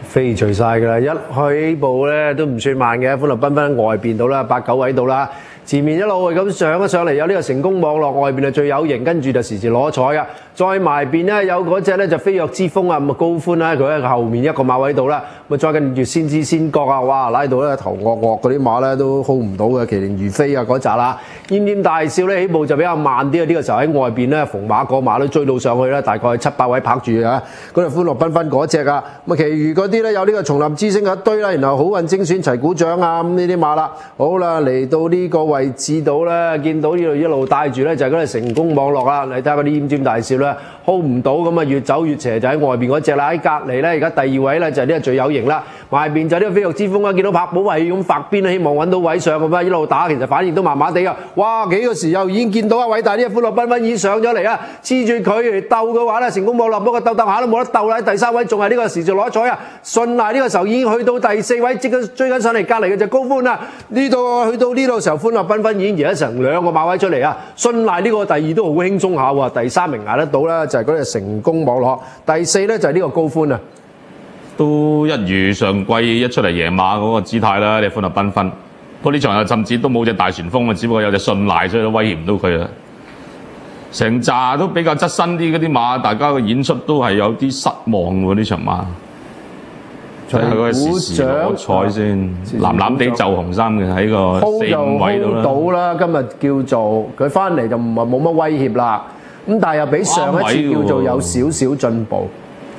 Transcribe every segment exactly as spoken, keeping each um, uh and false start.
飛除晒㗎啦！一起步咧都唔算慢嘅，歡樂繽紛外邊到啦，八九位到啦。前面一路係咁上咗上嚟，有呢個成功網絡外邊係最有型，跟住就時時攞彩㗎。再埋邊咧有嗰隻咧就飛躍之風啊，咁啊高歡啦，佢喺後面一個馬位度啦。咁啊再跟住先知先覺啊，哇拉到咧頭惡惡嗰啲馬咧都 hold 唔到嘅，麒麟如飛啊嗰扎啦。奄奄大笑咧起步就比較慢啲啊，呢、這個時候喺外邊咧逢馬過馬都追到上去啦，大概七八位拍住啊。嗰隻歡樂繽紛嗰隻啊，咁啊其餘嗰啲咧有呢個叢林之星一堆啦，然後好運精選齊鼓掌啊咁呢啲馬啦。好啦，嚟到呢個位置度咧，見到呢度一路帶住咧就係嗰隻成功網絡啦。你睇下嗰啲奄尖大笑咧 hold 唔到咁啊，越走越斜就喺外邊嗰隻啦。喺隔離咧而家第二位咧就係呢個最有型啦，外邊就係呢個飛躍之風啦。見到柏寶係咁發邊，希望揾到位上咁啊，一路打其實反應都麻麻地啊。哇幾個時候已經見到一位大啲嘅歡樂繽紛已經上咗嚟啦，黐住佢嚟鬥嘅話咧，成功網絡不過鬥鬥下都冇得鬥啦。第三位仲係呢個時就攞彩啊，順賴呢個時候已經去到第四位，即刻追緊上嚟隔離嘅就高歡啦。呢度去到呢度時候歡樂繽紛已經贏咗成兩個馬位出嚟啊，順賴呢個第二都好輕鬆下喎，第三名捱得到啦，就係嗰隻成功網絡，第四咧就係呢個高歡啊， 都一如上季一出嚟贏馬嗰個姿態啦，你歡樂繽紛。不過呢場又甚至都冇隻大旋風啊，只不過有隻順賴，所以都威脅唔到佢啦。成扎都比較側身啲嗰啲馬，大家嘅演出都係有啲失望喎呢場馬。睇下嗰個時時攞彩先，藍藍地就紅衫嘅喺個四五位度啦。 到啦，今日叫做佢翻嚟就唔係冇乜威脅啦。咁但係又比上一次叫做有少少進步。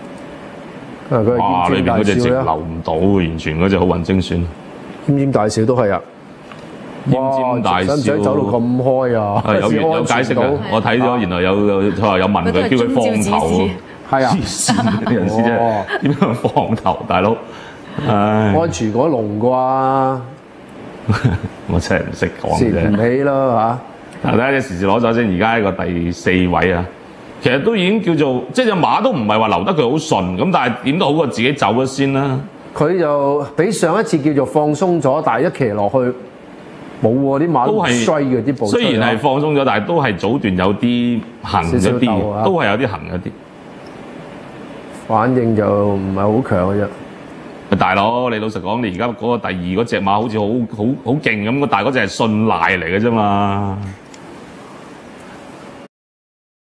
哇！裏邊嗰隻直流唔到，完全嗰隻好運精選。 奄奄大笑都係啊！ 奄尖大笑， 使唔使走到咁開啊？ 有有解釋嘅，我睇咗，原來有有佢話有問佢，叫佢放頭。係啊，黐線嘅人士啫，點樣放頭，大佬？唉， 安全嗰龍啩？ 我真係唔識講啫。 蝕唔起啦嚇！ 嗱，睇下隻時時攞咗先，而家喺個第四位啊。其實都已經叫做，即係隻馬都唔係話留得佢好順，咁但係點都好過自己走咗先啦。佢就比上一次叫做放鬆咗，但係一騎落去冇喎，啲馬都係衰嘅啲步。 雖然係放鬆咗，但係都係早段有啲行咗啲，啊、都係有啲行咗啲。 反應就唔係好強嘅啫。 大佬，你老實講，你而家嗰個第二嗰隻馬好似好好好勁咁，但係嗰隻係信賴嚟嘅啫嘛。